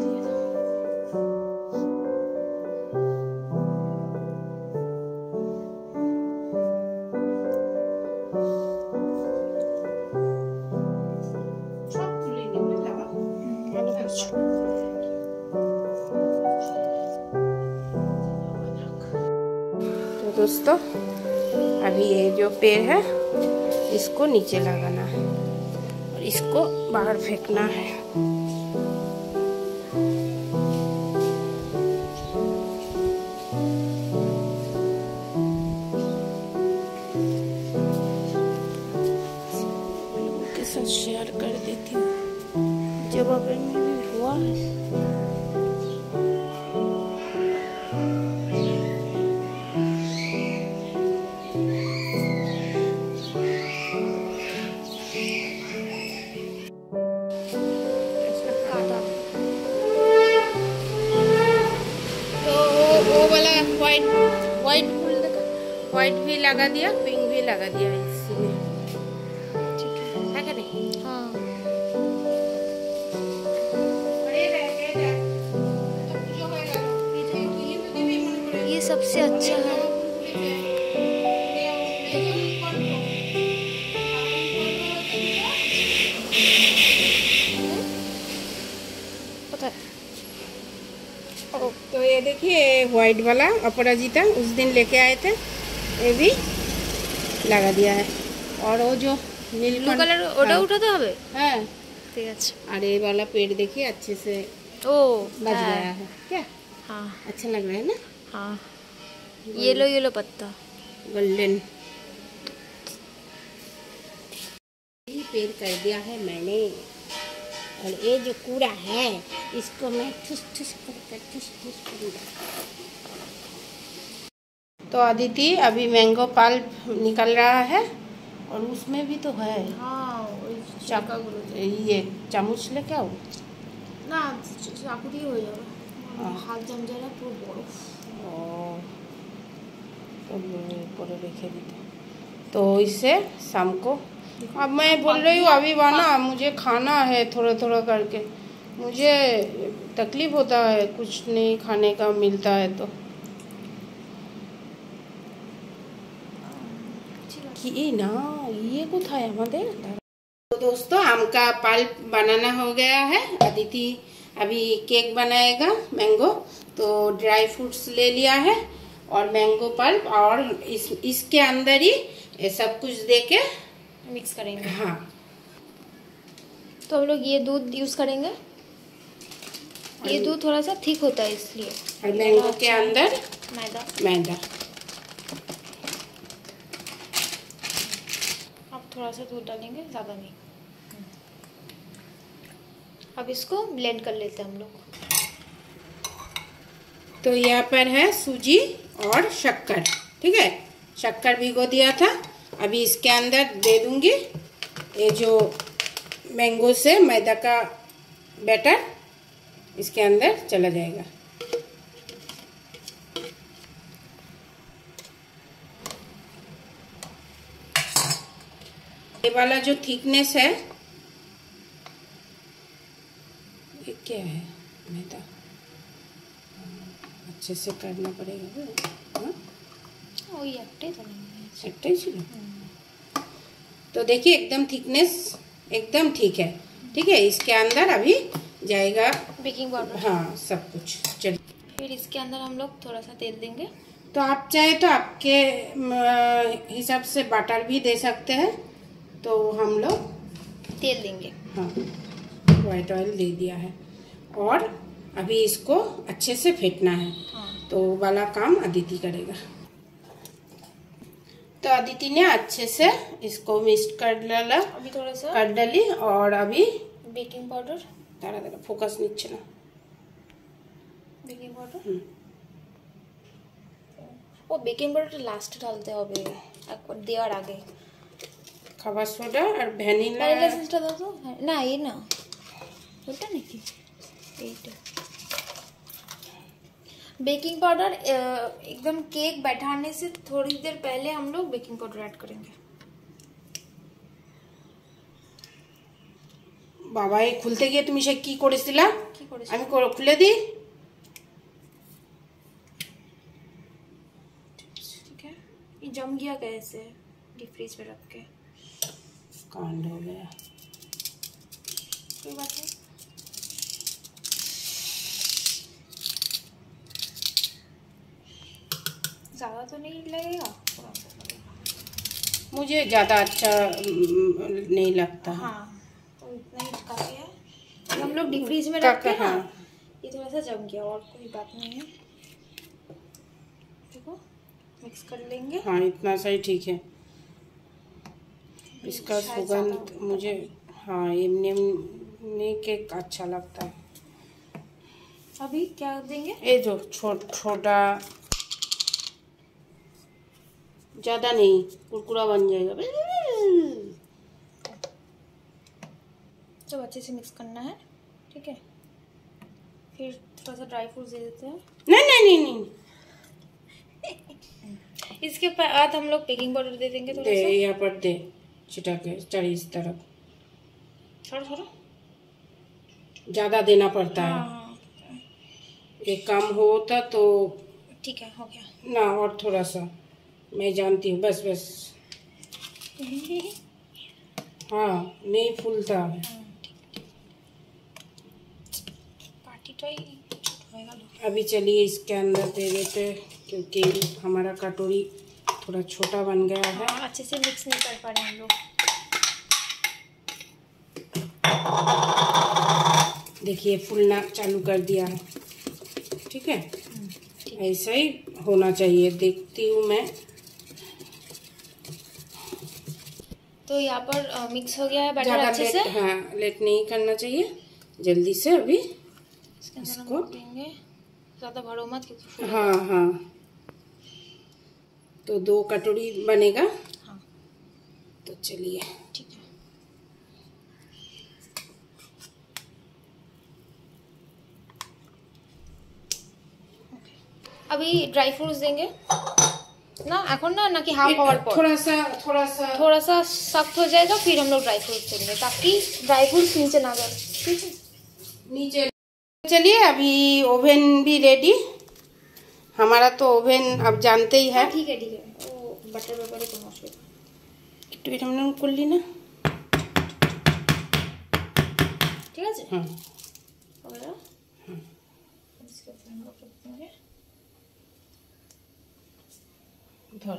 तो दोस्तों अभी ये जो पेड़ है इसको नीचे लगाना है और इसको बाहर फेंकना है। लोगों के साथ शेयर कर देती हूँ जब अगर में भी हुआ है। व्हाइट भी लगा दिया, पिंक भी लगा दिया इसी में, ठीक है क्या नहीं? हाँ। ये सबसे अच्छा है। तो ये देखिए व्हाइट वाला अपराजिता उस दिन लेके आए थे, ये भी लगा दिया है। और वो जो ब्लू कलर ओटा उठाते হবে हाँ ठीक है। और ये वाला पेड़ देखिए अच्छे से बच गया है क्या? हाँ अच्छा लग रहा है ना? हाँ येलो येलो पत्ता गोल्डन पेड़ कर दिया है मैंने। और ये जो कूड़ा है इसको मैं ठुस ठुस करूँगा। तो अदिति अभी मैंगो पल्प निकल रहा है और उसमें भी तो है। हाँ ये चामच लेके आओ ना, चाकू দিয়ে হয়ে যাবে, हाथ जम जाएगा पूरा बर्फ। पूरे रखे देते तो इससे शाम को। अब मैं बोल रही हूँ अभी बना, मुझे खाना है थोड़ा थोड़ा करके। मुझे तकलीफ होता है कुछ नहीं खाने का मिलता है तो कि ना ये कुछ है हमारे। तो दोस्तों आम का पल्प बनाना हो गया है। अदिति अभी केक बनाएगा मैंगो, तो ड्राई फ्रूट्स ले लिया है और मैंगो पल्प और इसके अंदर ही ये सब कुछ देके मिक्स करेंगे। हाँ तो हम लोग ये दूध यूज करेंगे। ये दूध थोड़ा सा थिक होता है इसलिए। और मैंगो के अंदर मैदा। अब थोड़ा सा दूध डालेंगे, ज़्यादा नहीं। अब इसको ब्लेंड कर लेते हैं हम लोग। तो यहाँ पर है सूजी और शक्कर, ठीक है। शक्कर भिगो दिया था, अभी इसके अंदर दे दूंगी ये जो मैंगो से मैदा का बैटर इसके अंदर चला जाएगा। ये वाला जो थिकनेस है ये क्या है, मैदा अच्छे से करना पड़ेगा। तो देखिए एकदम थिकनेस एकदम ठीक है, ठीक है। इसके अंदर अभी जाएगा बेकिंग पाउडर, हाँ सब कुछ। चलिए फिर इसके अंदर हम लोग थोड़ा सा तेल देंगे। तो आप चाहे तो आपके हिसाब से बटर भी दे सकते हैं, तो हम लोग तेल देंगे। हाँ व्हाइट ऑयल दे दिया है और अभी इसको अच्छे से फेंटना है। हाँ। तो वाला काम अदिति करेगा। तो अदिति ने अच्छे से इसको मिक्स कर डाला, अभी थोड़ा सा कर डाली और अभी बेकिंग पाउडर तारा तारा फोकस नीचे ना बेकिंग पाउडर ও বেকিং পাউডারটা লাস্টে ঢালতে হবে একবার দেওয়ার আগে। খাবার সোডা আর ভ্যানিলা এসেন্সটা দাও তো। না এই না ওটা নাকি এইটা बेकिंग पाउडर एकदम केक बैठाने से थोड़ी देर पहले हम लोग बेकिंग पाउडर ऐड करेंगे। বাবা এই খুলতে গিয়ে তুমি সে কি করেছিলা? আমি খুলে দিই। ठीक है, ये जम गया कैसे डीप फ्रीज में रख के? कांड हो गया। कोई बात नहीं, ज़्यादा तो नहीं लगेगा, थोड़ा सा लगेगा। मुझे ज़्यादा अच्छा नहीं लगता। हाँ तो इतना ही काफ़ी है। हम लोग डीप फ्रीज में रखते हैं ना, हाँ। ये थोड़ा सा जम गया और कोई बात नहीं है। देखो मिक्स कर लेंगे। हाँ इतना सही ठीक है। इसका सुगंध मुझे हाँ इमली केक अच्छा लगता है। अभी क्या देंगे? ये जो छोटा ज़्यादा नहीं, कुरकुरा बन जाएगा। तो अच्छे से मिक्स करना है, ठीक है। फिर थोड़ा सा ड्राई फ्रूट्स दे देते हैं। नहीं नहीं नहीं नहीं इसके बाद हम लोग बेकिंग पाउडर दे देंगे थोड़ा दे, सा। यहाँ पर दे छिटा के चारी इस तरफ। थोड़ा थोड़ा ज़्यादा देना पड़ता है। हाँ एक काम होता तो ठीक है, हो गया। ना और थोड़ा सा मैं जानती हूँ। बस बस हाँ नहीं फूलता है। पार्टी तो ही होएगा। अभी चलिए इसके अंदर दे देते हैं, क्योंकि हमारा कटोरी थोड़ा छोटा बन गया है। हाँ, अच्छे से मिक्स नहीं कर पा रहे हम लोग। देखिए फूलना चालू कर दिया है, ठीक है। ऐसा ही होना चाहिए। देखती हूँ मैं। तो यहाँ पर मिक्स हो गया है बैटर अच्छे से। हाँ लेट नहीं करना चाहिए, जल्दी से अभी इसको देंगे। ज़्यादा भरो मत क्योंकि हाँ हाँ तो 2 कटोरी बनेगा। हाँ तो चलिए ठीक है। अभी ड्राई फ्रूट्स देंगे ना এখন ना कि हाफ आवर पर थोड़ा सा सख्त हो जाएगा, फिर हम लोग ड्राई फ्रूट्स देंगे ताकि ड्राई फ्रूट्स नीचे ना जाए, ठीक है। नीचे चलिए अभी ओवन भी रेडी हमारा। तो ओवन आप जानते ही है। ठीक है ठीक है, वो बटर वगैरह को नॉट একটু এটা মনে করলি না? ঠিক আছে। हाँ हो गया। इसके ऊपर हम लोग रख देंगे। धर।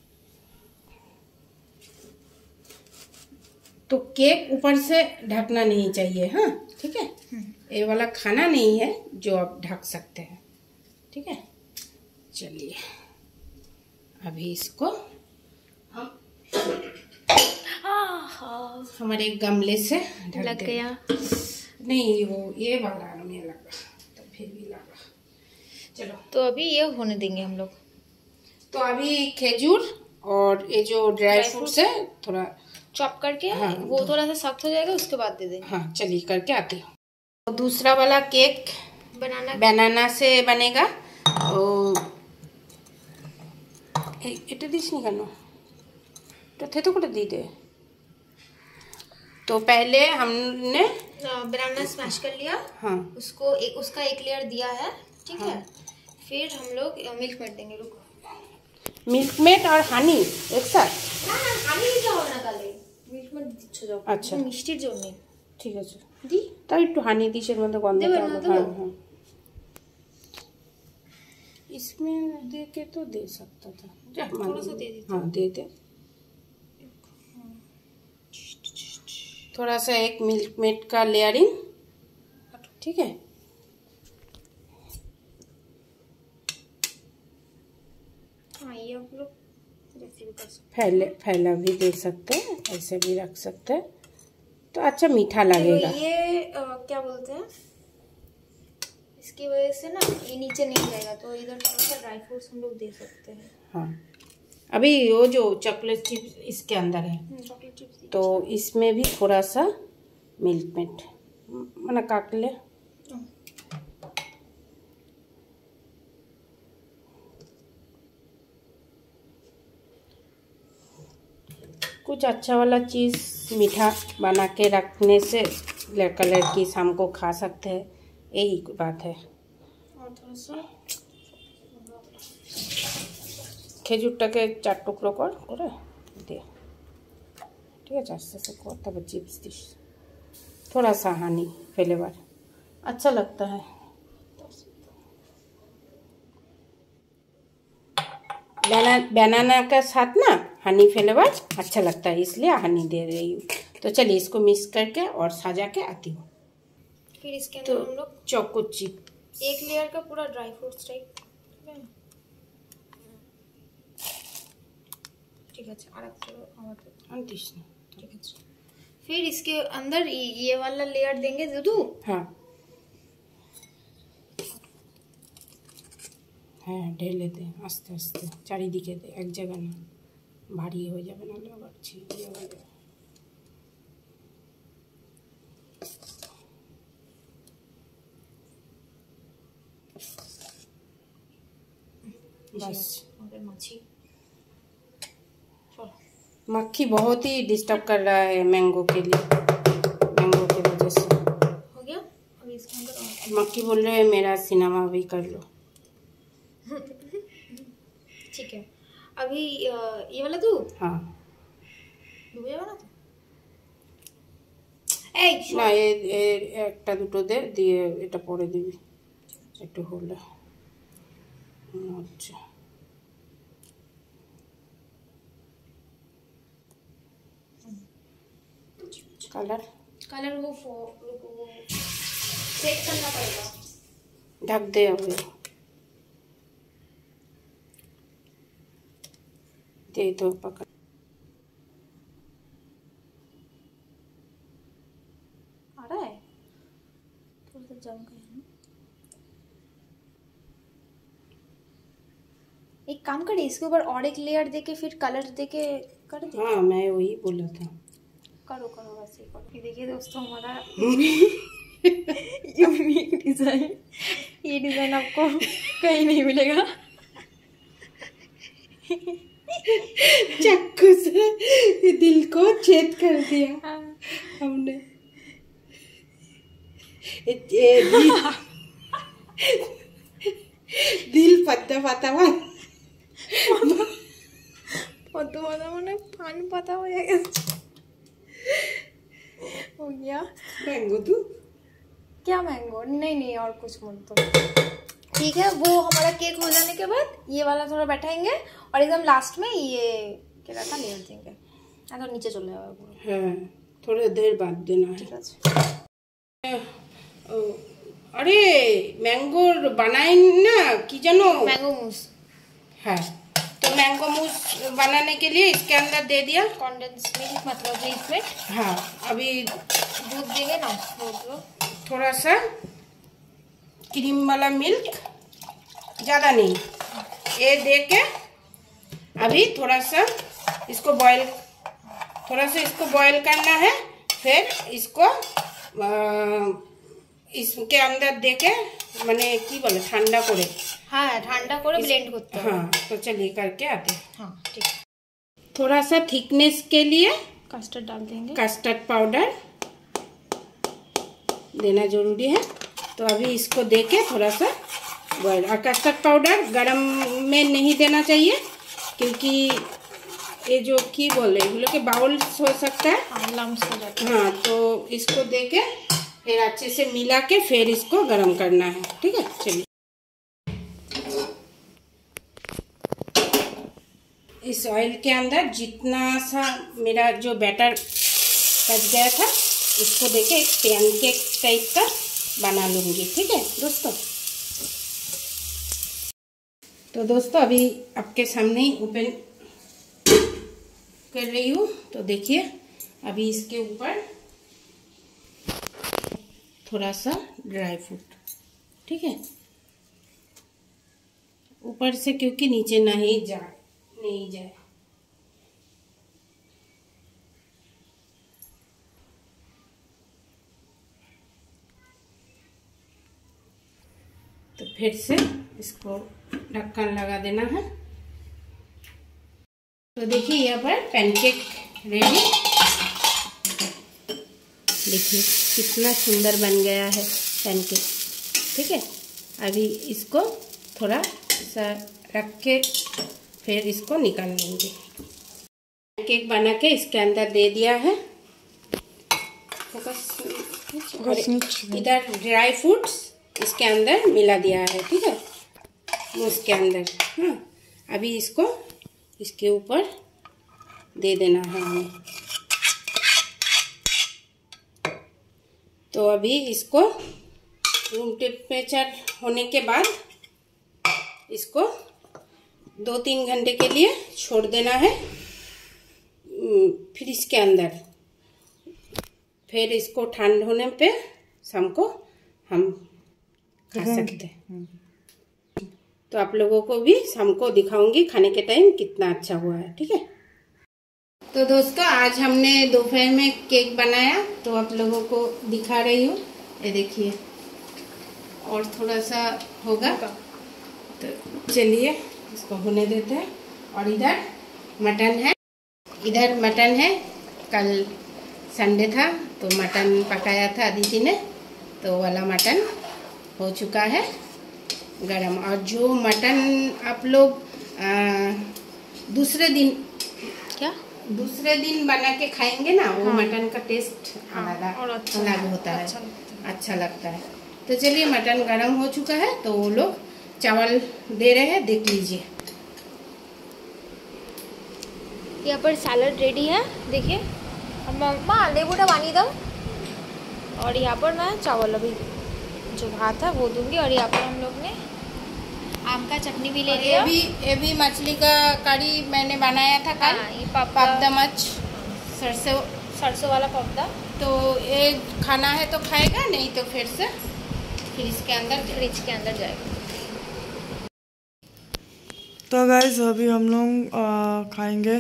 तो केक ऊपर से ढकना नहीं चाहिए। हाँ ठीक है, ये वाला खाना नहीं है जो आप ढक सकते हैं, ठीक है। चलिए अभी इसको हम हमारे गमले से ढक लग गया। नहीं वो ये वाला में लगा तो फिर भी लगा। चलो तो अभी ये होने देंगे हम लोग। तो अभी खजूर और ये जो ड्राई फ्रूट्स है थोड़ा चॉप करके हाँ, वो थोड़ा सा सख्त हो जाएगा, उसके बाद दे देंगे। हाँ चलिए करके आती हूँ। तो दूसरा वाला केक बनाना से बनेगा। तो এটা দিস নি কেন? তো থেতো করে दी दे। तो पहले हमने बनाना स्मैश कर लिया। हाँ उसका एक लेयर दिया है, ठीक है। फिर हम लोग मिल्क मेड देंगे। रुको, मिल्क मेड और हनी एक साथ? না না হানি দিতে হবে না, তাহলে মিল্ক মেড দিচ্ছ যখন। আচ্ছা মিষ্টির জন্য ঠিক আছে দি। তাই একটু হানি দিস এর মধ্যে গন্ধটা হবে। हाँ हाँ इसमें दे के तो दे सकता था। थोड़ा सा दे देते। हाँ दे दे थोड़ा सा एक मिल्क मेड का लेयरिंग, ठीक है। हाँ ये आप लोग फैला भी दे सकते हैं, ऐसे भी रख सकते हैं तो अच्छा मीठा लगेगा। ये क्या बोलते हैं, इसकी वजह से ना ये नीचे नहीं जाएगा, तो इधर थोड़ा सा ड्राई फ्रूट्स हम लोग दे सकते हैं। हाँ अभी वो जो चॉकलेट चिप्स इसके अंदर है चॉकलेट चिप्स तो इसमें भी थोड़ा सा मिल्क मेड मना काट ले। कुछ अच्छा वाला चीज़ मीठा बना के रखने से लड़का लड़की शाम को खा सकते हैं, यही बात है। और थोड़ा सा খেজুরটাকে 4 টুকরো করে দিয়ে, ঠিক আছে, আস্তে আস্তে কর, তারপর চিপস দিস। थोड़ा सा हनी फ्लेवर अच्छा लगता है। बनाना के साथ ना हनी फ्लेवर अच्छा लगता है, इसलिए हनी दे रही हूँ। तो चलिए इसको मिक्स करके और सजा के आती हूँ। फिर इसके अंदर हम लोग चोको चिप, एक लेयर का पूरा ड्राई फ्रूट्स टाइप, ठीक है, ठीक है। फिर इसके अंदर ये वाला लेयर देंगे दूधू। हाँ हाँ, ढेर लेते हैं आस्ते आस्ते, चारिदिके दे, एक जगह ना, भारी हो जाए ना, लोग अच्छी बस। मक्खी बहुत ही डिस्टर्ब कर रहा है मैंगो के लिए, मैंगो की वजह से। हो गया। अभी इसके अंदर मक्खी बोल रहे हैं मेरा सिनेमा भी कर लो। ठीक है, अभी ये वाला तू। हाँ डूबे वाला तो না, একটা দুটো দে, দিয়ে এটা পরে দিবি একটু হলে। আচ্ছা कलर कलर वो सेट करना पड़ेगा, ढक दे अभी, दे दो पकड़। आ रहा है थोड़ा सा जम गया है। एक काम करे, इसके ऊपर और एक लेयर देके फिर कलर देके कर दे। हाँ मैं वही बोला था, करो करो वैसे करो। ये देखिए दोस्तों हमारा यूनिक डिजाइन, ये डिजाइन आपको कहीं नहीं मिलेगा। चाकू से दिल को छेद कर दिया हमने। दिल पत्ता पत्ता मैंने पान पता हो जाएगा। हो गया मैंगो तू क्या मैंगो, नहीं और कुछ मत तो। ठीक है, वो हमारा केक हो जाने के बाद ये वाला थोड़ा बैठाएंगे और एकदम लास्ट में ये क्या था लेयर देंगे, तो नीचे चले जाएगा पूरा। हाँ थोड़ी देर बाद देना है। ठीक है। अरे मैंगो बनाए ना कि जानो, मैंगो मूस। हाँ तो मैंगो मूस बनाने के लिए इसके अंदर दे दिया कंडेंस मिल्क, मतलब मिल्क। हाँ अभी दूध देंगे ना, थोड़ा सा क्रीम वाला मिल्क, ज़्यादा नहीं, ये दे के अभी थोड़ा सा इसको बॉईल करना है। फिर इसको इसके अंदर दे के मैंने की बोले ठंडा करे, हाँ ठंडा करे ब्लेंड करते हैं। हाँ तो चलिए करके आते हैं। हाँ ठीक है। थोड़ा सा थिकनेस के लिए कस्टर्ड डाल देंगे, कस्टर्ड पाउडर देना जरूरी है। तो अभी इसको देके थोड़ा सा बॉयल, और कस्टर्ड पाउडर गरम में नहीं देना चाहिए क्योंकि ये जो की बोले बोले के बाउल्स हो सकता है, लम्स हो जाता है। हाँ तो इसको देके फिर अच्छे से मिला के फिर इसको गरम करना है। ठीक है चलिए, इस ऑयल के अंदर जितना सा मेरा जो बैटर बच गया था इसको देके एक पैनकेक टाइप का बना लूँगी। ठीक है दोस्तों, तो दोस्तों अभी आपके सामने ही ओपन कर रही हूँ। तो देखिए अभी इसके ऊपर थोड़ा सा ड्राई फ्रूट, ठीक है, ऊपर से क्योंकि नीचे नहीं जाए। तो फिर से इसको ढक्कन लगा देना है। तो देखिए यहाँ पर पैनकेक रेडी, देखिए कितना सुंदर बन गया है पैनकेक। ठीक है, अभी इसको थोड़ा सा रख के फिर इसको निकाल लेंगे। पैनकेक बना के इसके अंदर दे दिया है। इधर ड्राई फ्रूट्स इसके अंदर मिला दिया है। ठीक है, उसके अंदर। हाँ, अभी इसको इसके ऊपर दे देना है हमें। तो अभी इसको रूम टेम्परेचर होने के बाद इसको 2-3 घंटे के लिए छोड़ देना है फ्रिज के अंदर। फिर इसको ठंड होने पे शाम को हम खा सकते हैं। तो आप लोगों को भी शाम को दिखाऊंगी खाने के टाइम कितना अच्छा हुआ है। ठीक है, तो दोस्तों आज हमने दोपहर में केक बनाया तो आप लोगों को दिखा रही हूँ। ये देखिए, और थोड़ा सा होगा तो चलिए इसको होने देते हैं। और इधर मटन है। कल संडे था तो मटन पकाया था अदिति ने, तो वाला मटन हो चुका है गरम। और जो मटन आप लोग दूसरे दिन बना के खाएंगे ना, वो मटन का टेस्ट अलग होता है, अच्छा लगता है। तो चलिए, मटन गरम हो चुका है तो वो लोग चावल दे रहे हैं, देख लीजिए। यहाँ पर सैलड रेडी है, देखिए। मम्मा लेबूटा पानी दो। और यहाँ पर मैं चावल अभी जो भात है वो दूंगी। और यहाँ पर हम लोग ने आम का चटनी भी ले लिया। ये भी मछली का करी मैंने बनाया था कल। ये पापदा मच सरसों वाला पापदा। तो ये खाना है तो खाएगा, नहीं तो फिर से फ्रिज के अंदर जाएगा। तो गाइस अभी हम लोग खाएंगे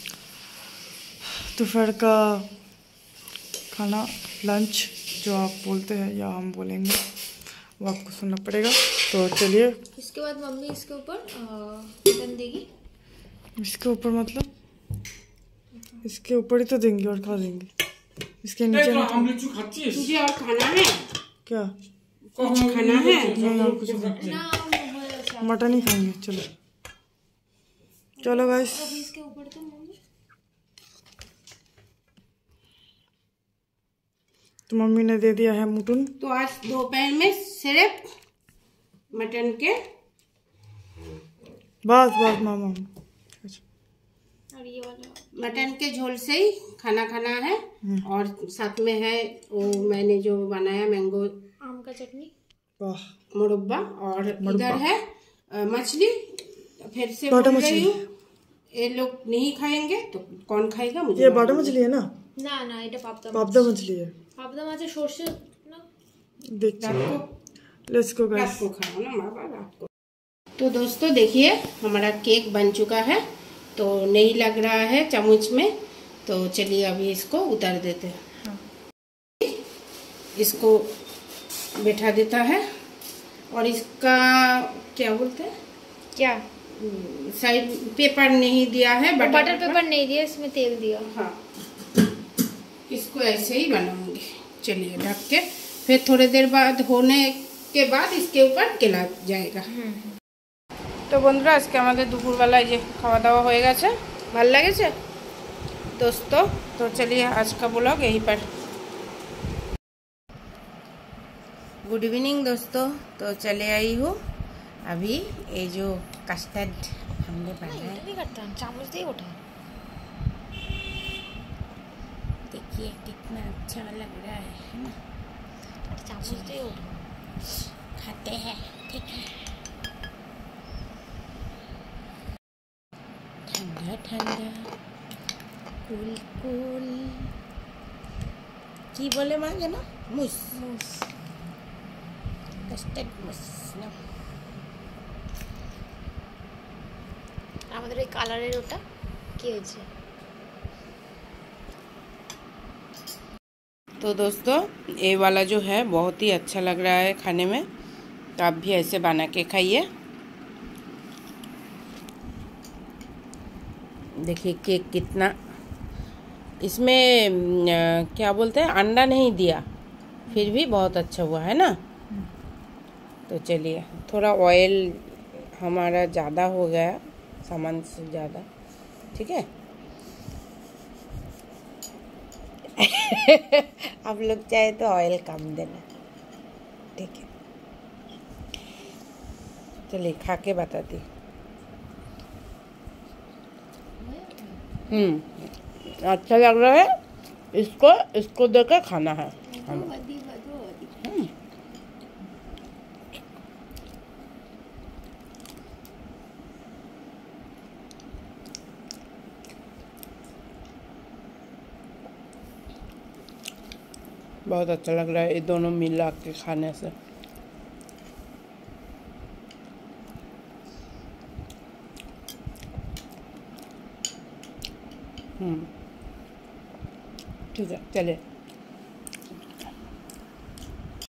दोपहर का खाना, लंच जो आप बोलते हैं या हम बोलेंगे वो आपको सुनना पड़ेगा। तो चलिए, इसके बाद मम्मी इसके ऊपर मटन देगी। इसके ऊपर मतलब इसके ऊपर ही तो देंगे और खा देंगे। इसके नीचे तुझे और खाना है क्या? कुछ खाना है? नहीं और कुछ नहीं, मटन ही खाएंगे। चलो गाइस, इसके ऊपर तो मम्मी ने दे दिया है मटन। तो आज दोपहर में सिर्फ मटन के बस मामा। और ये वाला मटन के झोल से ही खाना है। और साथ में है वो मैंने जो बनाया मैंगो आम का चटनी, मुरब्बा। और इधर है मछली। फिर से बोल रही हूँ, ये लोग नहीं खाएंगे तो कौन खाएगा? मुझे ये बाटा मछली है ना? ना এটা पापदा मछली है। पापदा माछे সরষে না देख लेट्स गो गाइस। रात को खाओ ना माँ बाप, रात को। तो दोस्तों देखिए, हमारा केक बन चुका है। तो नहीं लग रहा है चम्मच में, तो चलिए अभी इसको उतार देते हैं। इसको बैठा देता है। और इसका क्या बोलते हैं, क्या साइड पेपर नहीं दिया है, बटर पेपर नहीं दिया, इसमें तेल दिया। हाँ, इसको ऐसे ही बनाऊंगी। चलिए ढक के, फिर थोड़ी देर बाद होने के बाद इसके ऊपर केला जाएगा। तो बंधुरा आज के हमारे दुपुरबेला ये खावा दावा हो गेছে, ভালো লাগেছে दोस्तों। तो चलिए आज का ब्लॉग यहीं पर। गुड इवनिंग दोस्तों। तो चले आई हूँ अभी ये जो कस्टर्ड हमने बनाया है, नहीं करता हम चामच दे उठा। देखिए कितना अच्छा लग रहा है ना। चामच दे उठा, खाते हैं। ठीक है, ठंडा ठंडा कूल कूल की बोले माँ ना, मुस कस्टर्ड मुस ना। আমাদের এই কালারের ওটা কি হয়েছে। तो दोस्तों ये वाला जो है बहुत ही अच्छा लग रहा है खाने में। तो आप भी ऐसे बना के खाइए। देखिए केक कितना, इसमें क्या बोलते हैं, अंडा नहीं दिया, फिर भी बहुत अच्छा हुआ है ना। तो चलिए, थोड़ा ऑयल हमारा ज़्यादा हो गया, सामान से ज़्यादा, ठीक है। आप लोग चाहे तो ऑयल कम देना, ठीक है। चलिए खा के बताती। अच्छा लग रहा है, इसको देकर खाना है हमें। बहुत अच्छा लग रहा है ये दोनों मिला के खाने से। ठीक है, चलिए।